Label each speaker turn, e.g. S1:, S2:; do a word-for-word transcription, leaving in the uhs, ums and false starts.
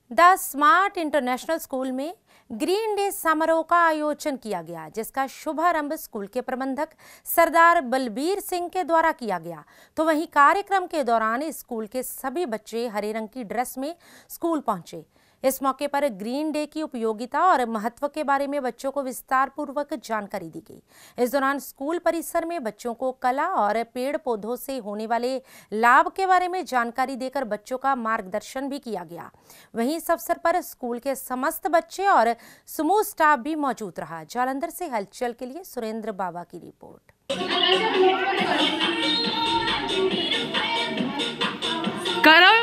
S1: The smart international school में green day समारोह का आयोजन किया गया, जिसका शुभारंभ स्कूल के प्रबंधक सरदार बलबीर सिंह के द्वारा किया गया। तो वहीं कार्यक्रम के दौरान स्कूल के सभी बच्चे हरे रंग की ड्रेस में स्कूल पहुंचे। इस मौके पर ग्रीन डे की उपयोगिता और महत्व के बारे में बच्चों को विस्तार पूर्वक जानकारी दी गई। इस दौरान स्कूल परिसर में बच्चों को कला और पेड़ पौधों से होने वाले लाभ के बारे में जानकारी देकर बच्चों का मार्गदर्शन भी किया गया। वहीं इस अवसर पर स्कूल के समस्त बच्चे और समूह स्टाफ भी मौजूद रहा। जालंधर से हलचल के लिए सुरेंद्र बाबा की रिपोर्ट।
S2: करो